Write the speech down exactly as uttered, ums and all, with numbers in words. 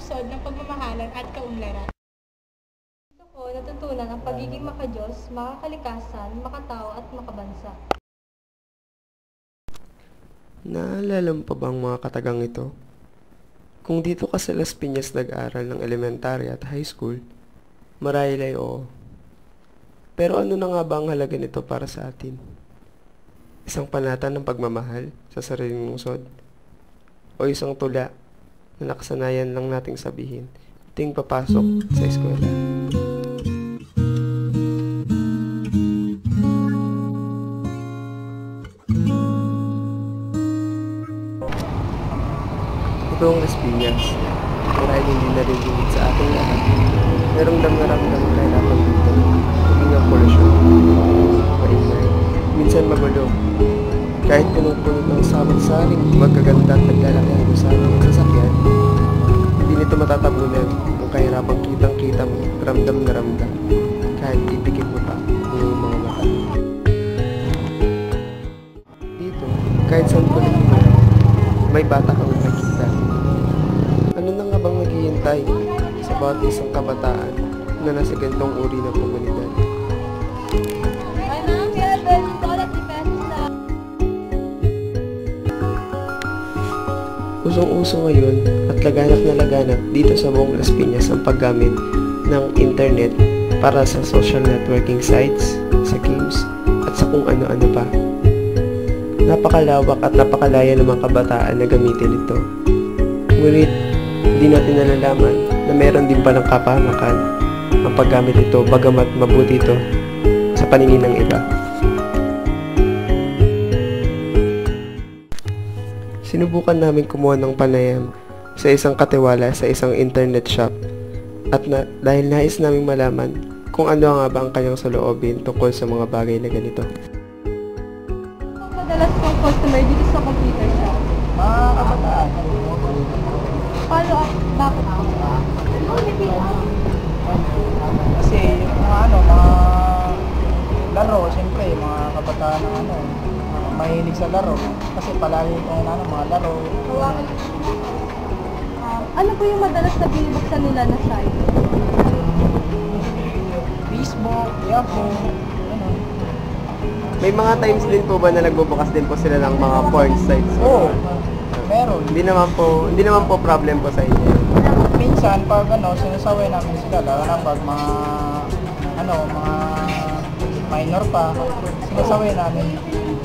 bunsod ng pagmamahalan at kaunlaran. Gusto ko natutunan ang pagiging makadiyos, makakalikasan, makatao at makabansa. Naalala mo pa ba ang mga katagang ito? Kung dito ka sa Las Pinas nag-aral ng elementary at high school, marahil ay oo. Pero ano na nga ba ang halaga nito para sa atin? Isang panata ng pagmamahal sa sariling lungsod? O isang tula na nakasanayan lang nating sabihin ting papasok sa eskwela? Ito ang Las Pinas. Marahil hindi narinig sa ating lahat. Merong damdaramdam na kahirapan dito. Maging ang polusyon. Maingay. Minsan magulo. Kahit punong-puno ng samot-saring magaganda at naglalaki ang usapan ng sasakyan, hindi nito matatabunan ang kahirapang kitang-kita mo, ramdam na ramdam, kahit ipikit mo pa ang iyong mga mata. Dito, kahit saan ko naging may bata kang nakikita. Ano na nga bang naghihintay sa bawat isang kabataan na nasa ganitong uri ng komunidad? Usong-uso ngayon at laganap na laganap dito sa buong Las Pinas ang paggamit ng internet para sa social networking sites, sa games, at sa kung ano-ano pa. Napakalawak at napakalaya ng mga kabataan na gamitin ito. Ngunit, hindi natin nalalaman na meron din palang kapahamakan ang paggamit ito bagamat mabuti ito sa paningin ng iba. Sinubukan namin kumuha ng panayam sa isang katiwala sa isang internet shop at na, dahil nais namin malaman kung ano nga ba ang kanyang saloobin tungkol sa mga bagay na ganito. Ang madalas kong customer dito sa computer shop? Mga kabataan. Follow up, bakit? Kasi yung mga ano, mga laro, siyempre, mga kabataan ng ano, uh, mahilig sa laro. Kasi palagi kong ano, mga laro. Um, ano po yung madalas na binibuksan nila na site? Facebook, Yahoo, ano. May mga times din po ba na nagbubukas din po sila ng mga porn sites? Oo, meron. Hindi naman po, hindi naman po problem po sa inyo. Minsan, pag ano, sinasaway namin sila, lalo na pag mga, ano, mga minor pa, sinasaway namin.